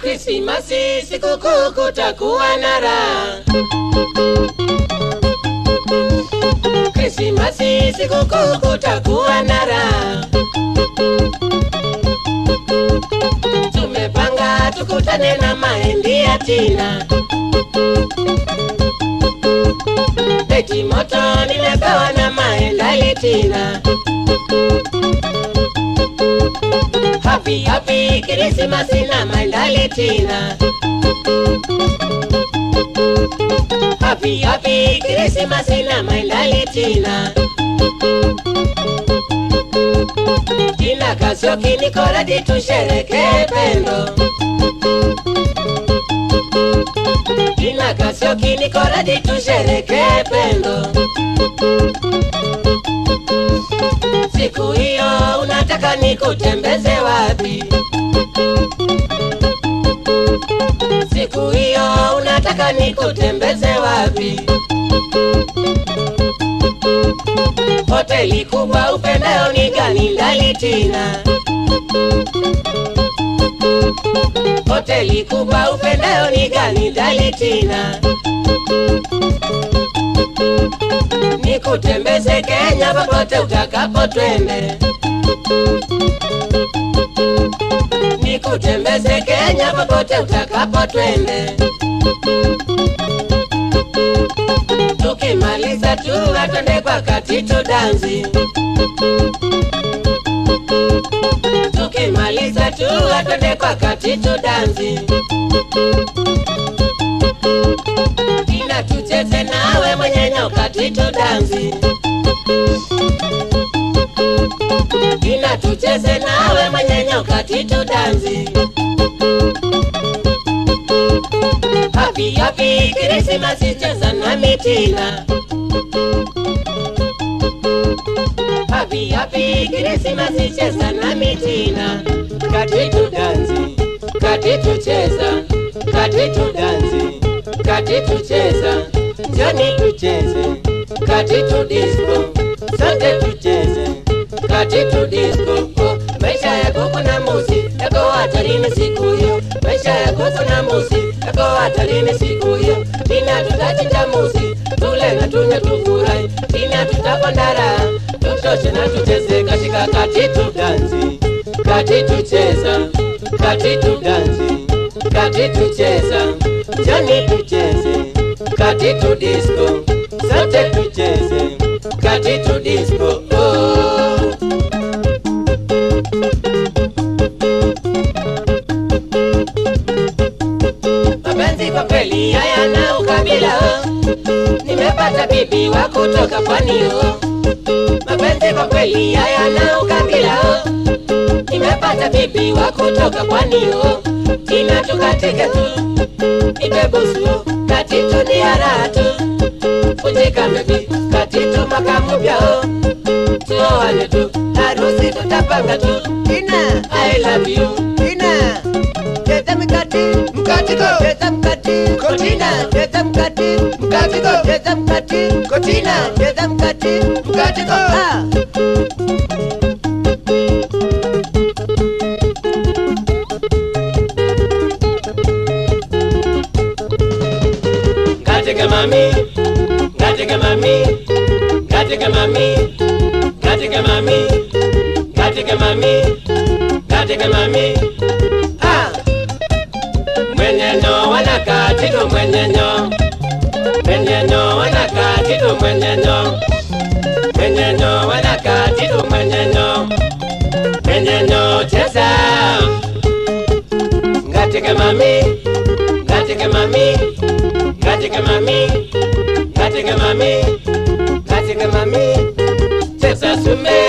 Krismasi sikukuu kutakuwa na raha. Krismasi sikukuu kutakuwa na raha. Tumepanga tukutane na Mahindi ya Tina. Beti moto nimepewa na Maenda Litina. Happy Krismasi na Maenda Litina. Happy Krismasi na Maenda Litina. Tina Kasioki niko ready tusherehekee pendo. Tina Kasioki niko ready tusherehekee pendo. Siku hiyo unataka nikutembeze wapi? Siku hiyo unataka nikutembeze wapi? Hoteli kubwa upendayo ni gani ndali Tina? Hoteli kubwa upendayo ni gani ndali Tina? Nikutembeze Kenya popote utakapo twende. Nikutembeze Kenya popote utakapo twende. Tukimaliza tu twende kwa Katitu dansi. Tukimaliza tu twende kwa Katitu dansi. Tina tucheze nawe mwenyenyo Katitu dansi. Tina tucheze nawe mwenyenyo Katitu dansi. Happy Krismasi cheza nami Tina. Happy Krismasi cheza nami Tina. Katitu dansi, Katitu cheza, Katitu dansi, Katitu cheza, Johnny tucheze, Katitu disco, sote tucheze, Katitu disco. Oh, maisha yako kuna musi, yako hatarini siku hiyo. Maisha yako kuna musi, yako hatarini siku hiyo. Tina tutachinja musi, tule na tunywe tufurahi. Tina tutaponda raha, tutoshe na tucheze katika Katitu dansi. Katitu cheza, Katitu dansi, Katitu cheza, Johnny tucheze, Katitu disco, sote tucheze, Katitu disco. Oh. Mapenzi kwa kweli hayana ukabila. Nimepata bibi wa kutoka pwani. Mapenzi kwa kweli hayana ukabila. Nimepata bibi wa kutoka pwani. Tina tukatike tu, nipe busu, Katitu ni haratu. Fujika baby, Katitu mwaka mpya. Tuoane tu, harusi tutapanga tu. Tina, I love you. Tina, cheza mkati, mkatiko, cheza mkati, Tina, cheza mkati, mkatiko, cheza mkati, Tina, cheza mkati, mkatiko. Katika mami, katika mami, katika mami, katika mami, katika mami, katika mami. Mwenyenyo wana Katitu mwenyenyo. Mwenyenyo wana Katitu mwenyenyo. Mwenyenyo wana Katitu mwenyenyo. Mwenyenyo cheza. Katika mami, katika mami, katika mami, katika mami, katika mami. Cheza sume.